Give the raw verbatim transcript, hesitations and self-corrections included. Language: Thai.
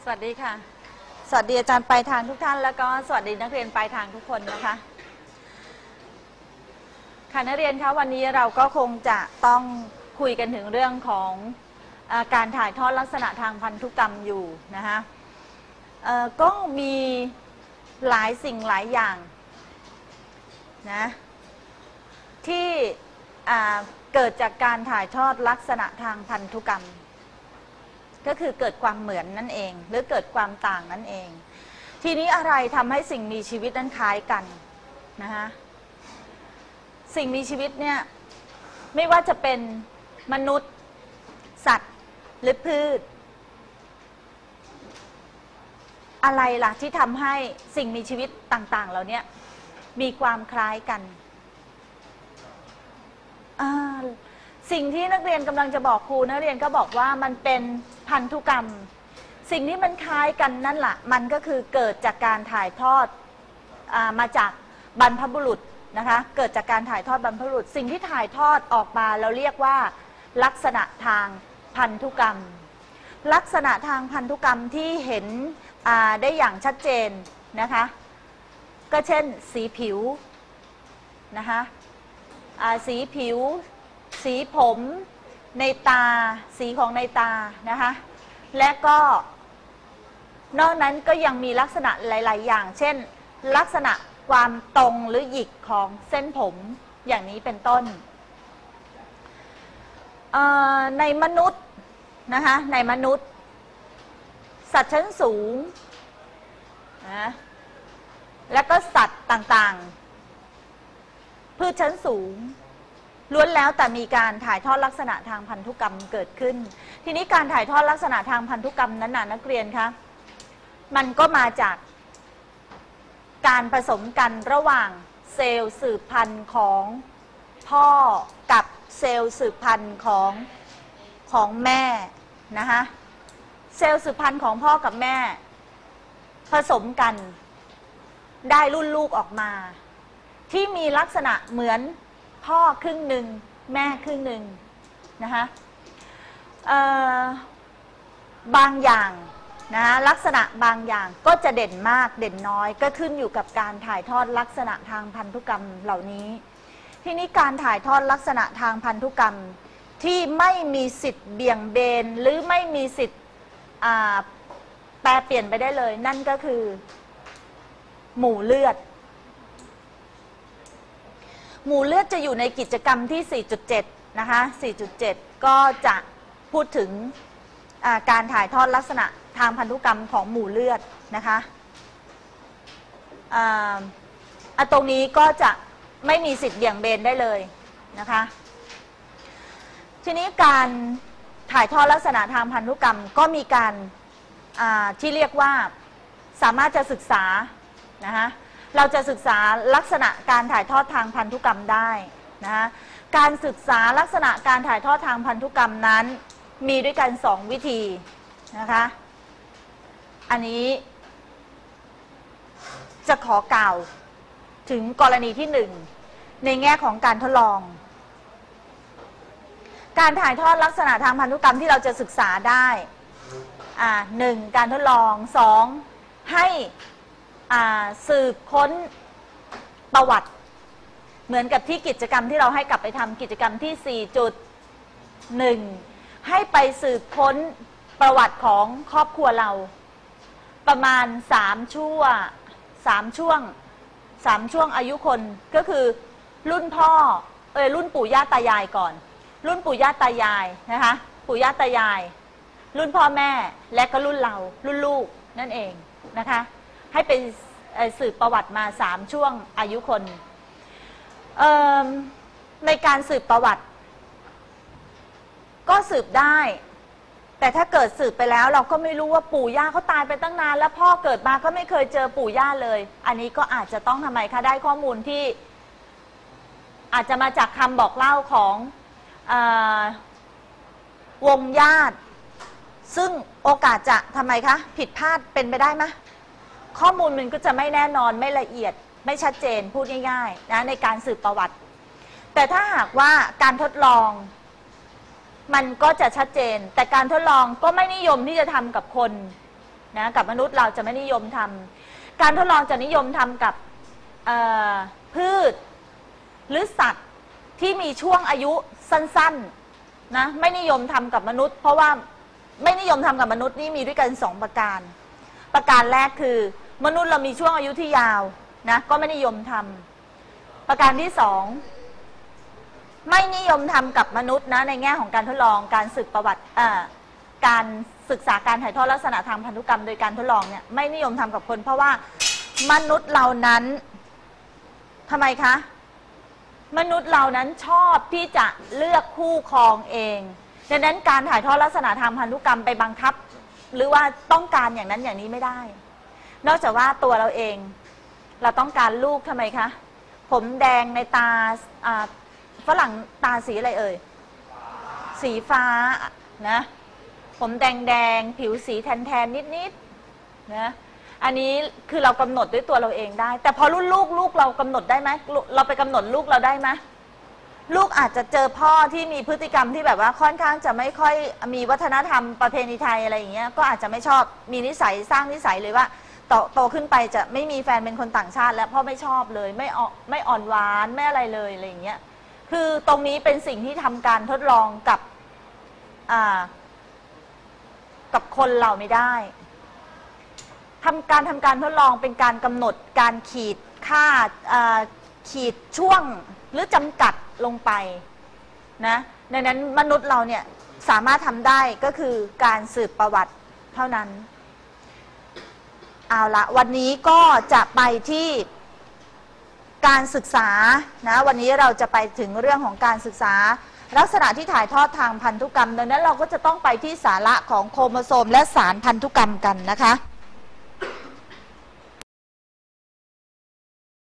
สวัสดีค่ะสวัสดีอาจารย์ปลายทางทุกท่านแล้วก็สวัสดีนักเรียนปลายทางทุกคนนะคะค่ะนักเรียนคะวันนี้เราก็คงจะต้องคุยกันถึงเรื่องของอาการถ่ายทอดลักษณะทางพันธุกรรมอยู่นะคะก็มีหลายสิ่งหลายอย่างนะที่เกิดจากการถ่ายทอดลักษณะทางพันธุกรรมก็คือเกิดความเหมือนนั่นเองหรือเกิดความต่างนั่นเองทีนี้อะไรทำให้สิ่งมีชีวิตนั้นคล้ายกันนะคะสิ่งมีชีวิตเนี่ยไม่ว่าจะเป็นมนุษย์สัตว์หรือพืชอะไรล่ะที่ทำให้สิ่งมีชีวิตต่างๆเหล่านี้มีความคล้ายกันสิ่งที่นักเรียนกำลังจะบอกครูนักเรียนก็บอกว่ามันเป็นพันธุกรรมสิ่งที่มันคล้ายกันนั่นแหละมันก็คือเกิดจากการถ่ายทอดอามาจากบรรพบุรุษนะคะเกิดจากการถ่ายทอดบรรพบุรุษสิ่งที่ถ่ายทอดออกมาเราเรียกว่าลักษณะทางพันธุกรรมลักษณะทางพันธุกรรมที่เห็นได้อย่างชัดเจนนะคะก็เช่นสีผิวนะคะสีผิวสีผมในตาสีของในตานะคะและก็นอกนั้นก็ยังมีลักษณะหลายๆอย่างเช่นลักษณะความตรงหรือหยิกของเส้นผมอย่างนี้เป็นต้นในมนุษย์นะคะในมนุษย์สัตว์ชั้นสูงนะและก็สัตว์ต่างๆพืชชั้นสูงล้วนแล้วแต่มีการถ่ายทอดลักษณะทางพันธุกรรมเกิดขึ้นทีนี้การถ่ายทอดลักษณะทางพันธุกรรมนั้นน่ะนักเรียนคะมันก็มาจากการผสมกันระหว่างเซลล์สืบพันธุ์ของพ่อกับเซลล์สืบพันธุ์ของของแม่นะคะเซลล์สืบพันธุ์ของพ่อกับแม่ผสมกันได้รุ่นลูกออกมาที่มีลักษณะเหมือนพ่อครึ่งหนึ่งแม่ครึ่งหนึ่งนะคะบางอย่างนะลักษณะบางอย่างก็จะเด่นมากเด่นน้อยก็ขึ้นอยู่กับการถ่ายทอดลักษณะทางพันธุกรรมเหล่านี้ทีนี้การถ่ายทอดลักษณะทางพันธุกรรมที่ไม่มีสิทธิ์เบี่ยงเบนหรือไม่มีสิทธิ์แปรเปลี่ยนไปได้เลยนั่นก็คือหมู่เลือดหมู่เลือดจะอยู่ในกิจกรรมที่ สี่จุดเจ็ด นะคะ สี่จุดเจ็ด ก็จะพูดถึงการถ่ายทอดลักษณะทางพันธุกรรมของหมู่เลือดนะคะอ่าตรงนี้ก็จะไม่มีสิทธิ์เบี่ยงเบนได้เลยนะคะทีนี้การถ่ายทอดลักษณะทางพันธุกรรมก็มีการที่เรียกว่าสามารถจะศึกษานะคะเราจะศึกษาลักษณะการถ่ายทอดทางพันธุกรรมได้นะการศึกษาลักษณะการถ่ายทอดทางพันธุกรรมนั้นมีด้วยกันสองวิธีนะคะอันนี้จะขอกล่าวถึงกรณีที่หนึ่งในแง่ของการทดลองการถ่ายทอดลักษณะทางพันธุกรรมที่เราจะศึกษาได้อ่าหนึ่งการทดลองสองให้สืบค้นประวัติเหมือนกับที่กิจกรรมที่เราให้กลับไปทำกิจกรรมที่ สี่จุดหนึ่ง ให้ไปสืบค้นประวัติของครอบครัวเราประมาณสามช่วงสามช่วงสามช่วงอายุคนก็คือรุ่นพ่อเออรุ่นปู่ย่าตายายก่อนรุ่นปู่ย่าตายายนะคะปู่ย่าตายายรุ่นพ่อแม่และก็รุ่นเรารุ่นลูกนั่นเองนะคะให้ไปสืบประวัติมาสามช่วงอายุคนในการสืบประวัติก็สืบได้แต่ถ้าเกิดสืบไปแล้วเราก็ไม่รู้ว่าปู่ย่าเขาตายไปตั้งนานแล้วพ่อเกิดมาก็ไม่เคยเจอปู่ย่าเลยอันนี้ก็อาจจะต้องทำไมคะได้ข้อมูลที่อาจจะมาจากคำบอกเล่าของวงญาติซึ่งโอกาสจะทำไมคะผิดพลาดเป็นไปได้ไหมข้อมูลมันก็จะไม่แน่นอนไม่ละเอียดไม่ชัดเจนพูดง่ายๆนะในการสืบประวัติแต่ถ้าหากว่าการทดลองมันก็จะชัดเจนแต่การทดลองก็ไม่นิยมที่จะทำกับคนนะกับมนุษย์เราจะไม่นิยมทำการทดลองจะนิยมทำกับพืชหรือสัตว์ที่มีช่วงอายุสั้นๆนะไม่นิยมทำกับมนุษย์เพราะว่าไม่นิยมทำกับมนุษย์นี่มีด้วยกันสองประการประการแรกคือมนุษย์เรามีช่วงอายุที่ยาวนะก็ไม่นิยมทำประการที่สองไม่นิยมทำกับมนุษย์นะในแง่ของการทดลองการสืบประวัติการศึกษาการถ่ายทอดลักษณะทางพันธุกรรมโดยการทดลองเนี่ยไม่นิยมทำกับคนเพราะว่ามนุษย์เหล่านั้นทำไมคะมนุษย์เหล่านั้นชอบที่จะเลือกคู่ครองเองดังนั้นการถ่ายทอดลักษณะทางพันธุกรรมไปบังคับหรือว่าต้องการอย่างนั้นอย่างนี้ไม่ได้นอกจากว่าตัวเราเองเราต้องการลูกทำไมคะผมแดงในตาฝรั่งตาสีอะไรเอ่ยสีฟ้านะผมแดงแดงผิวสีแทนแทนนิดนิดนะอันนี้คือเรากำหนดด้วยตัวเราเองได้แต่พอรุ่นลูกลูกเรากำหนดได้ไหมเราไปกำหนดลูกเราได้ไหมลูกอาจจะเจอพ่อที่มีพฤติกรรมที่แบบว่าค่อนข้างจะไม่ค่อยมีวัฒนธรรมประเพณีไทยอะไรอย่างเงี้ยก็อาจจะไม่ชอบมีนิสัยสร้างนิสัยเลยว่าโตโตขึ้นไปจะไม่มีแฟนเป็นคนต่างชาติแล้วพ่อไม่ชอบเลยไม่อ่อนไม่อ่อนหวานไม่อะไรเลยอะไรอย่างเงี้ยคือตรงนี้เป็นสิ่งที่ทำการทดลองกับอ่ากับคนเราไม่ได้ทำการทำการทดลองเป็นการกำหนดการขีดค่าขีดช่วงหรือจำกัดลงไปนะดังนั้นมนุษย์เราเนี่ยสามารถทำได้ก็คือการสืบประวัติเท่านั้นเอาละวันนี้ก็จะไปที่การศึกษานะวันนี้เราจะไปถึงเรื่องของการศึกษาลักษณะที่ถ่ายทอดทางพันธุกรรมดังนั้นเราก็จะต้องไปที่สาระของโครโมโซมและสารพันธุกรรมกันนะคะ